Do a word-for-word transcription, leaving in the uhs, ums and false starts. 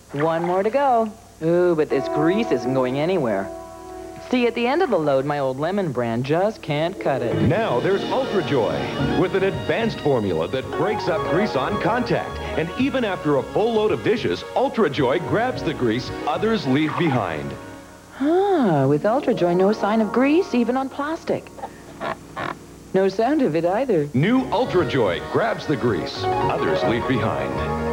One more to go. Ooh, but this grease isn't going anywhere. See, at the end of the load, my old Lemon brand just can't cut it. Now there's UltraJoy, with an advanced formula that breaks up grease on contact. And even after a full load of dishes, UltraJoy grabs the grease others leave behind. Ah, with UltraJoy, no sign of grease, even on plastic. No sound of it either. New UltraJoy grabs the grease others leave behind.